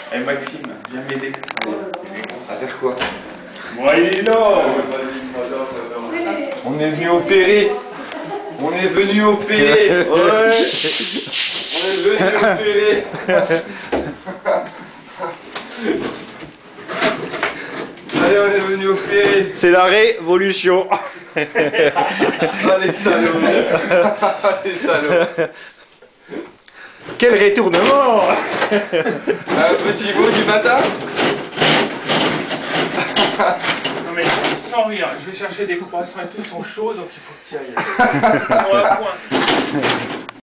Eh Maxime, viens m'aider. À faire quoi? Bon, il est là. On est venu opérer. On est venu opérer. Ouais. On est venu opérer. Allez, on est venu opérer. C'est la révolution. Allez, salauds. Allez, salauds. Quel retournement. Un petit mot du matin? Non mais sans rire, je vais chercher des comparaisons et tout, ils sont chauds donc il faut que tu y ailles. On va point.